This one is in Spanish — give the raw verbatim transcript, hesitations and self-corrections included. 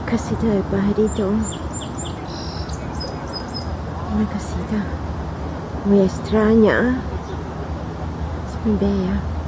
casita de pajarito. Una casita muy extraña. Es muy bella.